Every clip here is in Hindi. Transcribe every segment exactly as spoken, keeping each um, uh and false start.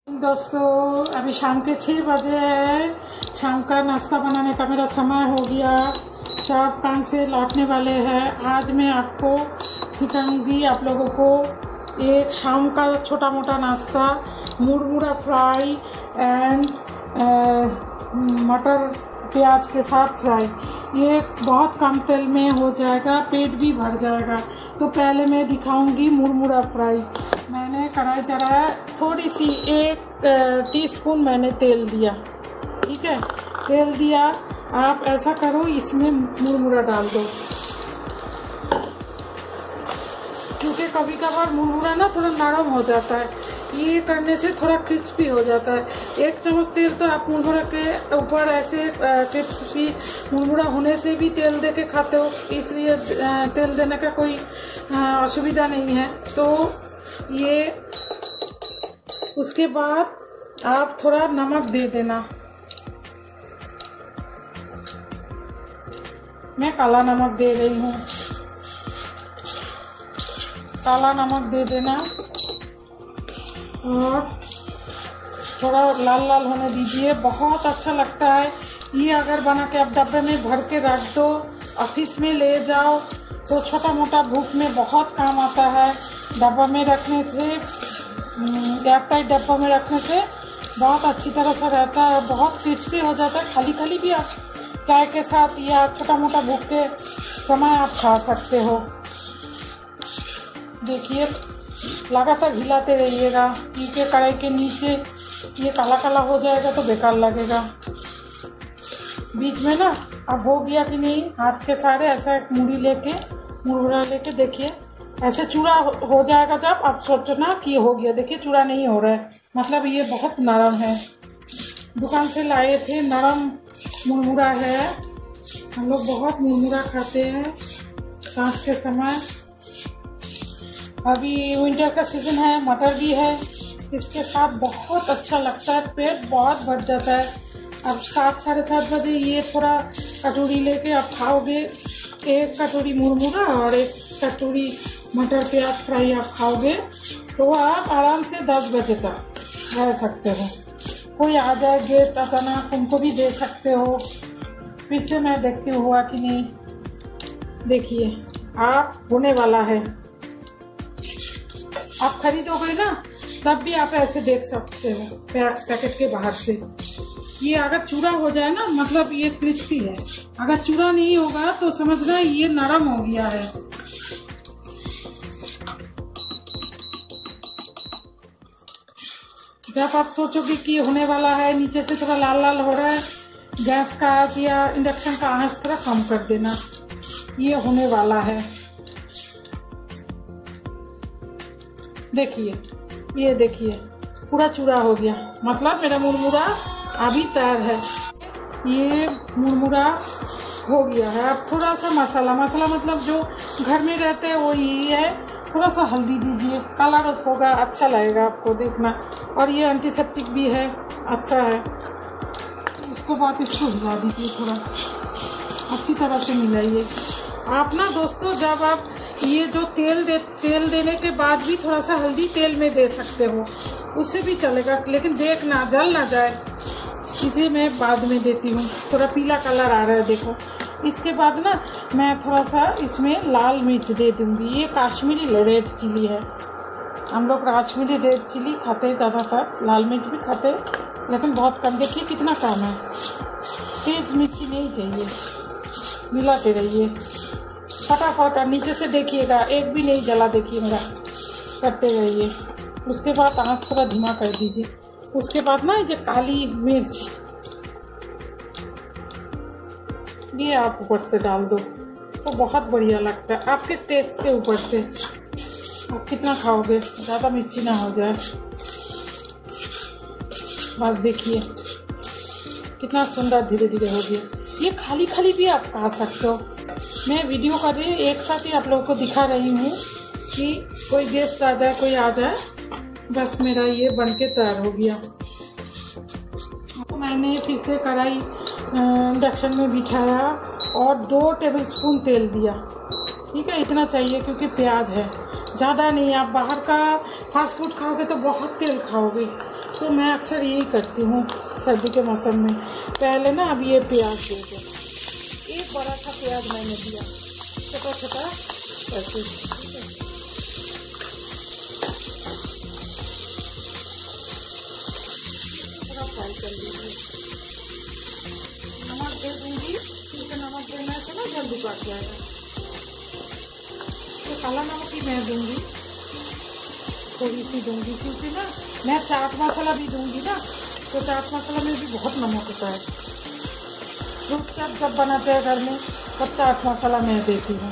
दोस्तों अभी शाम के छः बजे है। शाम का नाश्ता बनाने का मेरा समय हो गया। सब काम से लौटने वाले हैं। आज मैं आपको सिखाऊंगी आप लोगों को एक शाम का छोटा मोटा नाश्ता, मुरमुरा फ्राई एंड मटर प्याज के साथ फ्राई। ये बहुत कम तेल में हो जाएगा, पेट भी भर जाएगा। तो पहले मैं दिखाऊंगी मुरमुरा फ्राई। मैंने कढ़ाई चढ़ाया, थोड़ी सी एक टीस्पून मैंने तेल दिया। ठीक है, तेल दिया। आप ऐसा करो, इसमें मुरमुरा डाल दो, क्योंकि कभी कभार मुरमुरा ना थोड़ा नरम हो जाता है। ये करने से थोड़ा क्रिस्पी हो जाता है। एक चम्मच तेल तो आप मुरमुरा के ऊपर ऐसे क्रिस्पी मुरमुरा होने से भी तेल दे के खाते हो, इसलिए तेल देने का कोई असुविधा नहीं है। तो ये उसके बाद आप थोड़ा नमक दे देना। मैं काला नमक दे रही हूँ, काला नमक दे देना और थोड़ा लाल लाल होने दीजिए। बहुत अच्छा लगता है ये। अगर बना के आप डब्बे में भर के रख दो, ऑफिस में ले जाओ, तो छोटा मोटा भूख में बहुत काम आता है। डब्बा में रखने से, एयरटाइट डब्बा में रखने से बहुत अच्छी तरह से रहता है, बहुत क्रिस्पी हो जाता है। खाली खाली भी आप चाय के साथ या छोटा मोटा भूख के समय आप खा सकते हो। देखिए, लगातार हिलाते रहिएगा, क्योंकि कढ़ाई के नीचे ये काला काला हो जाएगा तो बेकार लगेगा। बीच में ना अब हो गया कि नहीं, हाथ के सारे ऐसा एक मुड़ी लेके मुरमुरा लेके देखिए, ऐसे चूड़ा हो जाएगा। जब आप सोचना कि हो गया, देखिए चूड़ा नहीं हो रहा है, मतलब ये बहुत नरम है। दुकान से लाए थे, नरम मुरमुरा है। हम लोग बहुत मुरमुरा खाते हैं सांझ के समय। अभी विंटर का सीजन है, मटर भी है, इसके साथ बहुत अच्छा लगता है। पेट बहुत भर जाता है। अब सात साढ़े सात बजे ये थोड़ा कटोरी लेके आप खाओगे, एक कटोरी मुरमुरा और एक कटोरी मटर प्याज फ्राई आप खाओगे, तो आप आराम से दस बजे तक रह सकते हो। कोई आ जाए गेस्ट अचानक, उनको भी दे सकते हो। फिर से मैं देखती हूँ हुआ कि नहीं। देखिए, आप होने वाला है। आप खरीदोगे ना, तब भी आप ऐसे देख सकते हो पैकेट के बाहर से। ये अगर चूड़ा हो जाए ना, मतलब ये क्रिस्पी है। अगर चूड़ा नहीं होगा तो समझना ये नरम हो गया है। जब आप सोचोगे कि होने वाला है, नीचे से थोड़ा लाल लाल हो रहा है, गैस का या इंडक्शन का आंच थोड़ा कम कर देना। ये होने वाला है। देखिए, ये देखिए पूरा चूड़ा हो गया, मतलब मेरा मुरमुरा अभी तैयार है। ये मुरमुरा हो गया है। अब थोड़ा सा मसाला मसाला मतलब जो घर में रहते हैं वो यही है। थोड़ा सा हल्दी दीजिए, कलर होगा, अच्छा लगेगा आपको देखना। और ये एंटीसेप्टिक भी है, अच्छा है। उसको बाद इसको हिला दीजिए, थोड़ा अच्छी तरह से मिलाइए। आप ना दोस्तों, जब आप ये जो तेल दे तेल देने के बाद भी थोड़ा सा हल्दी तेल में दे सकते हो, उससे भी चलेगा, लेकिन देखना जल ना जाए। इसे मैं बाद में देती हूँ। थोड़ा पीला कलर आ रहा है, देखो। इसके बाद ना मैं थोड़ा सा इसमें लाल मिर्च दे दूँगी। ये कश्मीरी रेड चिली है। हम लोग कश्मीरी रेड चिली खाते हैं ज़्यादातर, लाल मिर्च भी खाते हैं लेकिन बहुत कम। देखिए कितना कम है। तेज मिर्ची नहीं चाहिए। मिलाते रहिए फटाफट, और नीचे से देखिएगा एक भी नहीं जला। देखिए मेरा, करते रहिए। उसके बाद आँच थोड़ा धीमा कर दीजिए। उसके बाद ना ये काली मिर्च ये आप ऊपर से डाल दो, तो बहुत बढ़िया लगता है। आपके टेस्ट के ऊपर से आप कितना खाओगे, ज़्यादा मिर्ची ना हो जाए। बस देखिए कितना सुंदर धीरे धीरे हो गया। ये खाली खाली भी आप खा सकते हो। मैं वीडियो कर रही हूँ, एक साथ ही आप लोगों को दिखा रही हूँ कि कोई गेस्ट आ जाए, कोई आ जाए। बस मेरा ये बनके तैयार हो गया। तो मैंने फिर से कढ़ाई इंडक्शन में बिठाया और दो टेबलस्पून तेल दिया। ठीक है, इतना चाहिए क्योंकि प्याज है, ज़्यादा नहीं। आप बाहर का फास्ट फूड खाओगे तो बहुत तेल खाओगे, तो मैं अक्सर यही करती हूँ सर्दी के मौसम में। पहले ना अब ये प्याज दे दो, एक बड़ा सा प्याज मैंने दिया छोटा छोटा ऐसे, थोड़ा फ्राई कर लीजिए। नमक दे दूँगी क्योंकि नमक देने से ना जल्दी पक जाएगा। तो काला नमक ही मैं दूँगी, थोड़ी सी दूँगी क्योंकि ना मैं चाट मसाला भी दूँगी ना, तो चाट मसाला में भी बहुत नमक होता है। फ्रूट चाट जब बनाते हैं घर में तब चाट मसाला मैं देती हूँ।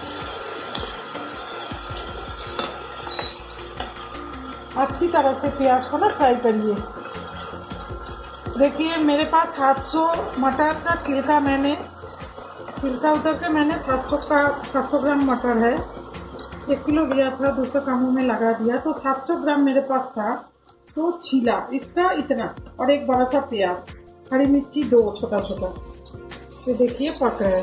अच्छी तरह से प्याज को ना फ्राई करिए। देखिए मेरे पास सात सौ मटर का छिलका, मैंने छिलका उतर के मैंने सात सौ का सात सौ ग्राम मटर है, एक किलो लिया था, दूसरे कामों में लगा दिया, तो सात सौ ग्राम मेरे पास था। तो छिला इसका इतना, और एक बड़ा सा प्याज, हरी मिर्ची दो छोटा छोटा। तो देखिए पक रहा है।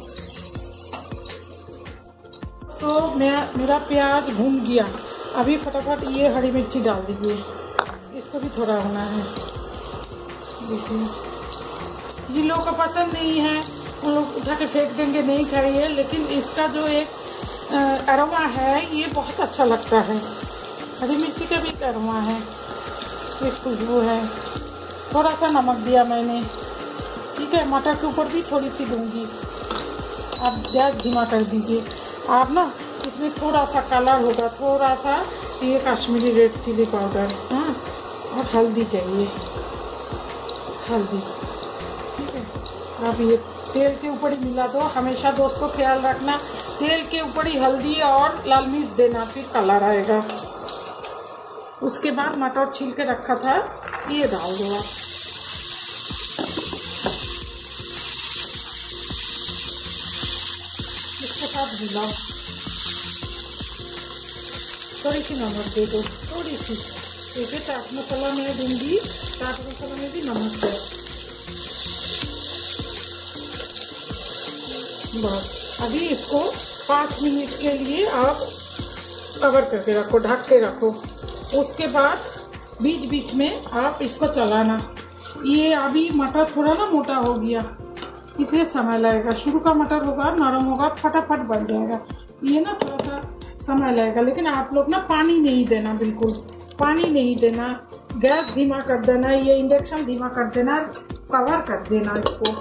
तो मैं मेरा प्याज भून गया। अभी फटाफट ये हरी मिर्ची डाल दीजिए, इसको भी थोड़ा होना है। देखिए जिन लोगों को पसंद नहीं है उन लोग उठा के फेंक देंगे, नहीं खाइए, लेकिन इसका जो एक अरोमा है ये बहुत अच्छा लगता है। हरी मिर्ची का भी एक अरोमा है, एक खुशबू है। थोड़ा सा नमक दिया मैंने, ठीक है। मटर के ऊपर भी थोड़ी सी दूंगी। आप गैस धीमा कर दीजिए। आप ना इसमें थोड़ा सा कलर होगा, थोड़ा सा ये कश्मीरी रेड चिली पाउडर, हाँ, और हल्दी चाहिए, हल्दी, ठीक है। आप ये तेल के ऊपर ही मिला दो। हमेशा दोस्तों ख्याल रखना, तेल के ऊपर ही हल्दी और लाल मिर्च देना, फिर कलर आएगा। उसके बाद मटर छील के रखा था ये डाल दो आप। इसके साथ मिलाओ, थोड़ी सी नमक दे दो, थोड़ी सी। देखिए चाट मसाला मैं दूंगी, चाट मसाला में भी नमक है। बस अभी इसको पाँच मिनट के लिए आप कवर करके रखो, ढक के रखो। उसके बाद बीच बीच में आप इसको चलाना। ये अभी मटर थोड़ा ना मोटा हो गया, इसलिए समय लगेगा। शुरू का मटर होगा नरम होगा, फटाफट बन जाएगा। ये ना थोड़ा सा समय लगेगा, लेकिन आप लोग ना पानी नहीं देना, बिल्कुल पानी नहीं देना। गैस धीमा कर देना, ये इंडक्शन धीमा कर देना, कवर कर देना इसको।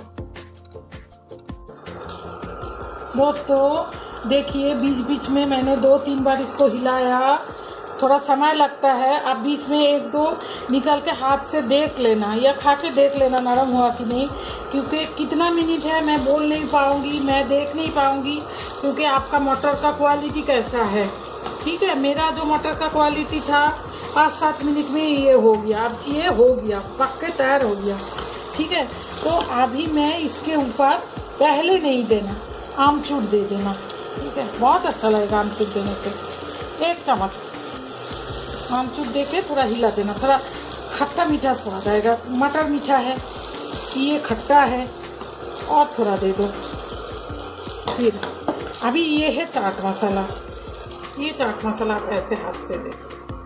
दोस्तों देखिए बीच बीच में मैंने दो तीन बार इसको हिलाया, थोड़ा समय लगता है। आप बीच में एक दो निकाल के हाथ से देख लेना या खा के देख लेना नरम हुआ कि नहीं, क्योंकि कितना मिनट है मैं बोल नहीं पाऊँगी, मैं देख नहीं पाऊँगी, क्योंकि आपका मटर का क्वालिटी कैसा है, ठीक है। मेरा जो मटर का क्वालिटी था पाँच सात मिनट में ये हो गया, अब ये हो गया, पक के तैयार हो गया, ठीक है। तो अभी मैं इसके ऊपर पहले नहीं देना, आमचूर दे देना, ठीक है। बहुत अच्छा लगेगा आमचूर देने से। एक चम्मच आमचूर दे के थोड़ा हिला देना, थोड़ा खट्टा मीठा स्वाद आएगा। मटर मीठा है, ये खट्टा है, और थोड़ा दे दो। फिर अभी ये है चाट मसाला, ये चाट मसाला आप ऐसे हाथ से दे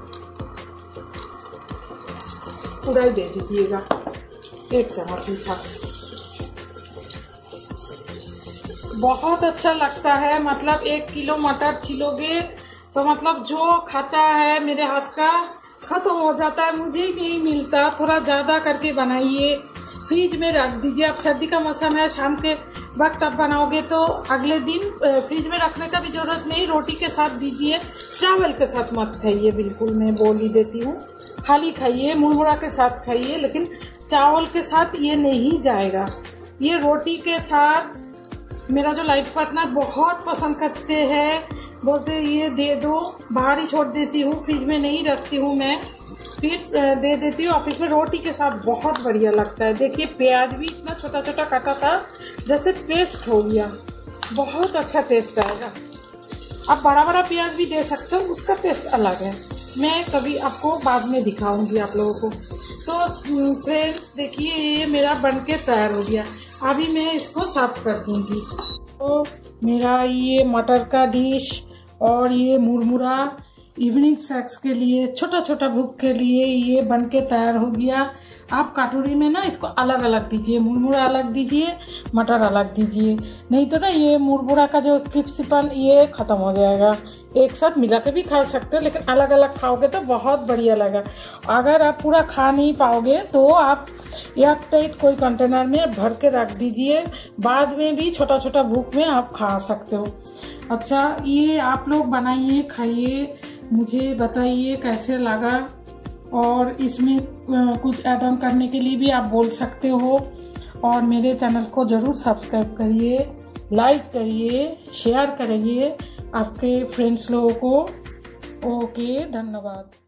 पूरा ही दे दीजिएगा, एक चम्मच मीठा। बहुत अच्छा लगता है। मतलब एक किलो मटर छिलोगे तो मतलब जो खाता है मेरे हाथ का खत्म हो जाता है, मुझे ही नहीं मिलता। थोड़ा ज़्यादा करके बनाइए, फ्रिज में रख दीजिए। अब सर्दी का मौसम है, शाम के वक्त आप बनाओगे तो अगले दिन फ्रिज में रखने का भी जरूरत नहीं, रोटी के साथ दीजिए। चावल के साथ मत खाइए, बिल्कुल मैं बोल ही देती हूँ। खाली खाइए, मुरमुरा के साथ खाइए, लेकिन चावल के साथ ये नहीं जाएगा। ये रोटी के साथ मेरा जो लाइफ पार्टनर बहुत पसंद करते हैं, बोलते ये दे दो, बाहर ही छोड़ देती हूँ, फ्रिज में नहीं रखती हूँ मैं, फिर दे देती हूँ ऑफिस में। रोटी के साथ बहुत बढ़िया लगता है। देखिए प्याज भी इतना छोटा छोटा काटा था, जैसे पेस्ट हो गया, बहुत अच्छा टेस्ट आएगा। आप बड़ा बड़ा प्याज भी दे सकते हो, उसका टेस्ट अलग है। मैं कभी आपको बाद में दिखाऊंगी आप लोगों को। तो फ्रेंड्स देखिए ये मेरा बनके तैयार हो गया। अभी मैं इसको साफ कर दूंगी। तो मेरा ये मटर का डिश और ये मुरमुरा इवनिंग स्नैक्स के लिए, छोटा छोटा भूख के लिए ये बन के तैयार हो गया। आप कटोरी में ना इसको अलग अलग दीजिए, मुरमुरा अलग दीजिए, मटर अलग दीजिए, नहीं तो ना ये मुरमुरा का जो चिपचिपन ये खत्म हो जाएगा। एक साथ मिला के भी खा सकते हो, लेकिन अलग अलग खाओगे तो बहुत बढ़िया लगा। अगर आप पूरा खा नहीं पाओगे तो आप एयर टाइट कोई कंटेनर में भर के रख दीजिए, बाद में भी छोटा छोटा भूख में आप खा सकते हो। अच्छा, ये आप लोग बनाइए, खाइए, मुझे बताइए कैसे लगा, और इसमें कुछ ऐड ऑन करने के लिए भी आप बोल सकते हो। और मेरे चैनल को ज़रूर सब्सक्राइब करिए, लाइक करिए, शेयर करिए आपके फ्रेंड्स लोगों को। ओके, धन्यवाद।